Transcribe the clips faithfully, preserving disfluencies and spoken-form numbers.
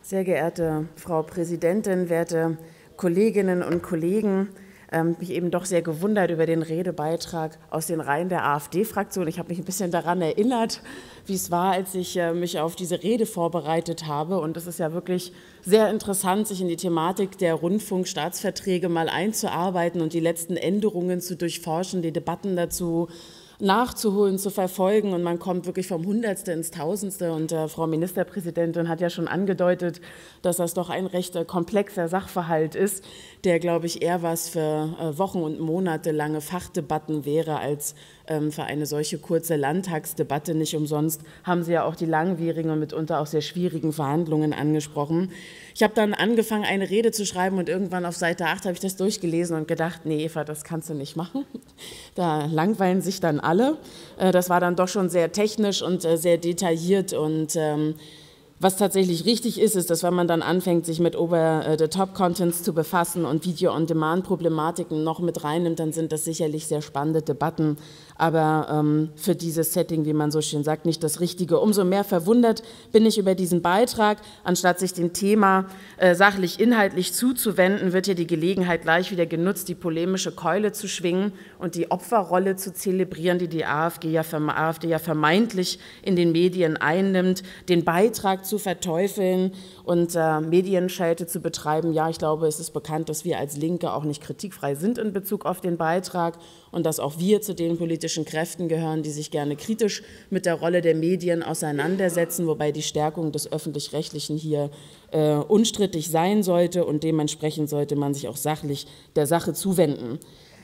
Sehr geehrte Frau Präsidentin, werte Kolleginnen und Kollegen, ähm, mich eben doch sehr gewundert über den Redebeitrag aus den Reihen der AfD-Fraktion. Ich habe mich ein bisschen daran erinnert, wie es war, als ich äh, mich auf diese Rede vorbereitet habe. Und es ist ja wirklich sehr interessant, sich in die Thematik der Rundfunkstaatsverträge mal einzuarbeiten und die letzten Änderungen zu durchforschen, die Debatten dazu nachzuholen, zu verfolgen, und man kommt wirklich vom Hundertste ins Tausendste. Und äh, Frau Ministerpräsidentin hat ja schon angedeutet, dass das doch ein recht äh, komplexer Sachverhalt ist, der, glaube ich, eher was für äh, Wochen und Monate lange Fachdebatten wäre, als ähm, für eine solche kurze Landtagsdebatte. Nicht umsonst haben Sie ja auch die langwierigen und mitunter auch sehr schwierigen Verhandlungen angesprochen. Ich habe dann angefangen, eine Rede zu schreiben, und irgendwann auf Seite acht habe ich das durchgelesen und gedacht, nee, Eva, das kannst du nicht machen. Da langweilen sich dann alle. Das war dann doch schon sehr technisch und sehr detailliert. Und ähm, was tatsächlich richtig ist, ist, dass wenn man dann anfängt, sich mit Over-the-Top-Contents zu befassen und Video-on-Demand-Problematiken noch mit reinnimmt, dann sind das sicherlich sehr spannende Debatten, aber ähm, für dieses Setting, wie man so schön sagt, nicht das Richtige. Umso mehr verwundert bin ich über diesen Beitrag. Anstatt sich dem Thema äh, sachlich inhaltlich zuzuwenden, wird hier die Gelegenheit gleich wieder genutzt, die polemische Keule zu schwingen und die Opferrolle zu zelebrieren, die die AfD ja, AfD ja vermeintlich in den Medien einnimmt, den Beitrag zu verteufeln und äh, Medienschelte zu betreiben. Ja, ich glaube, es ist bekannt, dass wir als Linke auch nicht kritikfrei sind in Bezug auf den Beitrag und dass auch wir zu den politischen Kräften gehören, die sich gerne kritisch mit der Rolle der Medien auseinandersetzen, wobei die Stärkung des Öffentlich-Rechtlichen hier äh, unstrittig sein sollte, und dementsprechend sollte man sich auch sachlich der Sache zuwenden.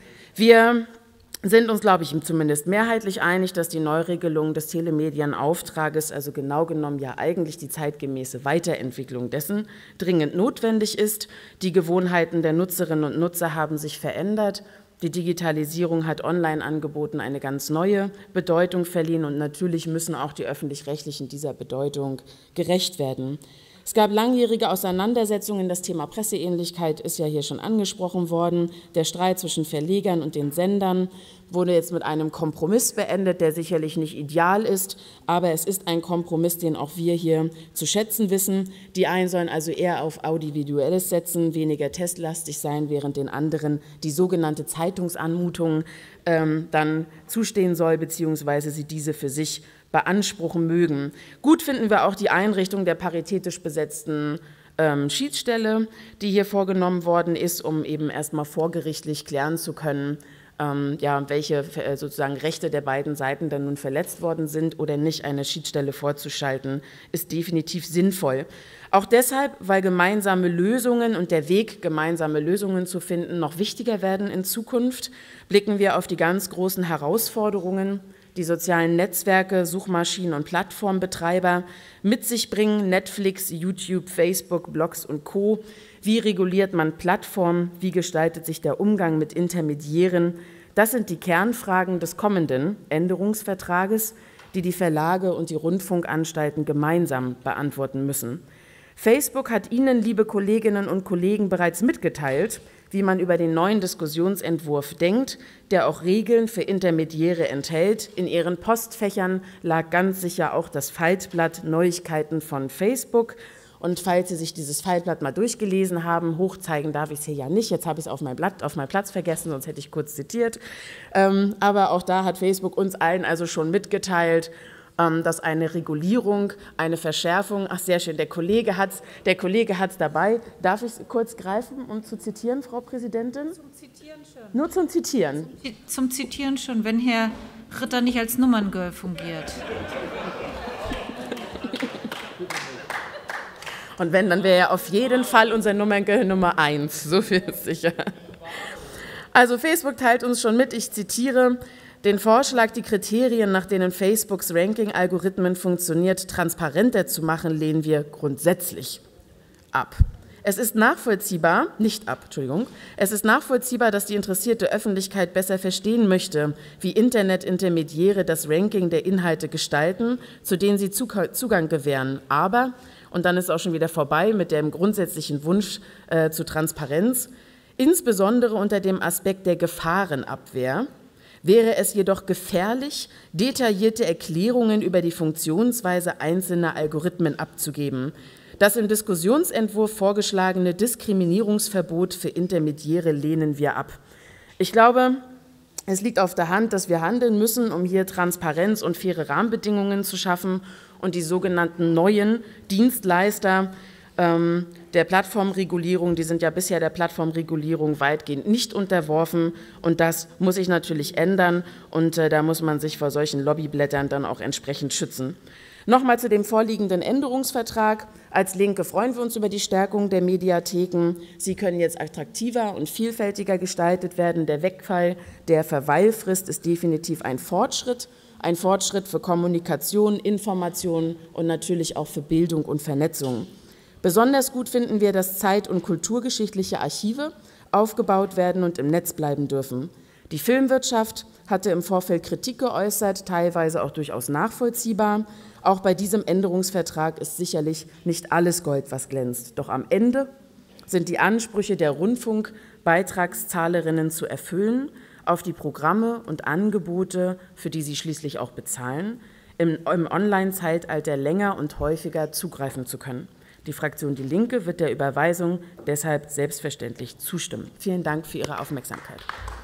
Wir sind uns, glaube ich, zumindest mehrheitlich einig, dass die Neuregelung des Telemedienauftrages, also genau genommen ja eigentlich die zeitgemäße Weiterentwicklung dessen, dringend notwendig ist. Die Gewohnheiten der Nutzerinnen und Nutzer haben sich verändert. Die Digitalisierung hat Online-Angeboten eine ganz neue Bedeutung verliehen, und natürlich müssen auch die Öffentlich-Rechtlichen dieser Bedeutung gerecht werden. Es gab langjährige Auseinandersetzungen. Das Thema Presseähnlichkeit ist ja hier schon angesprochen worden. Der Streit zwischen Verlegern und den Sendern wurde jetzt mit einem Kompromiss beendet, der sicherlich nicht ideal ist, aber es ist ein Kompromiss, den auch wir hier zu schätzen wissen. Die einen sollen also eher auf Audiovisuelles setzen, weniger testlastig sein, während den anderen die sogenannte Zeitungsanmutung ähm, dann zustehen soll, beziehungsweise sie diese für sich beanspruchen mögen. Gut finden wir auch die Einrichtung der paritätisch besetzten ähm, Schiedsstelle, die hier vorgenommen worden ist, um eben erstmal vorgerichtlich klären zu können, ähm, ja, welche äh, sozusagen Rechte der beiden Seiten dann nun verletzt worden sind oder nicht. Eine Schiedsstelle vorzuschalten, ist definitiv sinnvoll. Auch deshalb, weil gemeinsame Lösungen und der Weg, gemeinsame Lösungen zu finden, noch wichtiger werden in Zukunft, blicken wir auf die ganz großen Herausforderungen, die sozialen Netzwerke, Suchmaschinen und Plattformbetreiber mit sich bringen: Netflix, YouTube, Facebook, Blogs und Co. Wie reguliert man Plattformen? Wie gestaltet sich der Umgang mit Intermediären? Das sind die Kernfragen des kommenden Änderungsvertrages, die die Verlage und die Rundfunkanstalten gemeinsam beantworten müssen. Facebook hat Ihnen, liebe Kolleginnen und Kollegen, bereits mitgeteilt, wie man über den neuen Diskussionsentwurf denkt, der auch Regeln für Intermediäre enthält. In Ihren Postfächern lag ganz sicher auch das Faltblatt Neuigkeiten von Facebook. Und falls Sie sich dieses Faltblatt mal durchgelesen haben, hochzeigen darf ich es hier ja nicht, jetzt habe ich es auf mein Blatt, auf meinem Platz vergessen, sonst hätte ich kurz zitiert. Aber auch da hat Facebook uns allen also schon mitgeteilt, dass eine Regulierung, eine Verschärfung, ach sehr schön, der Kollege hat es der Kollege hat's dabei. Darf ich es kurz greifen, um zu zitieren, Frau Präsidentin? Zum Zitieren schon. Nur zum Zitieren? Zum, zum Zitieren schon, wenn Herr Ritter nicht als Nummerngirl fungiert. Und wenn, dann wäre ja auf jeden Fall unser Nummerngirl Nummer eins, so viel ist sicher. Also Facebook teilt uns schon mit, ich zitiere: Den Vorschlag, die Kriterien, nach denen Facebooks Ranking-Algorithmen funktioniert, transparenter zu machen, lehnen wir grundsätzlich ab. Es ist nachvollziehbar, nicht ab, Entschuldigung, es ist nachvollziehbar, dass die interessierte Öffentlichkeit besser verstehen möchte, wie Internetintermediäre das Ranking der Inhalte gestalten, zu denen sie Zugang gewähren. Aber, und dann ist auch schon wieder vorbei mit dem grundsätzlichen Wunsch äh, zu Transparenz, insbesondere unter dem Aspekt der Gefahrenabwehr, wäre es jedoch gefährlich, detaillierte Erklärungen über die Funktionsweise einzelner Algorithmen abzugeben. Das im Diskussionsentwurf vorgeschlagene Diskriminierungsverbot für Intermediäre lehnen wir ab. Ich glaube, es liegt auf der Hand, dass wir handeln müssen, um hier Transparenz und faire Rahmenbedingungen zu schaffen und die sogenannten neuen Dienstleister ähm, der Plattformregulierung, die sind ja bisher der Plattformregulierung weitgehend nicht unterworfen, und das muss sich natürlich ändern, und äh, da muss man sich vor solchen Lobbyblättern dann auch entsprechend schützen. Nochmal zu dem vorliegenden Änderungsvertrag. Als Linke freuen wir uns über die Stärkung der Mediatheken. Sie können jetzt attraktiver und vielfältiger gestaltet werden. Der Wegfall der Verweilfrist ist definitiv ein Fortschritt, ein Fortschritt für Kommunikation, Information und natürlich auch für Bildung und Vernetzung. Besonders gut finden wir, dass zeit- und kulturgeschichtliche Archive aufgebaut werden und im Netz bleiben dürfen. Die Filmwirtschaft hatte im Vorfeld Kritik geäußert, teilweise auch durchaus nachvollziehbar. Auch bei diesem Änderungsvertrag ist sicherlich nicht alles Gold, was glänzt. Doch am Ende sind die Ansprüche der Rundfunkbeitragszahlerinnen zu erfüllen, auf die Programme und Angebote, für die sie schließlich auch bezahlen, im, im Online-Zeitalter länger und häufiger zugreifen zu können. Die Fraktion Die Linke wird der Überweisung deshalb selbstverständlich zustimmen. Vielen Dank für Ihre Aufmerksamkeit.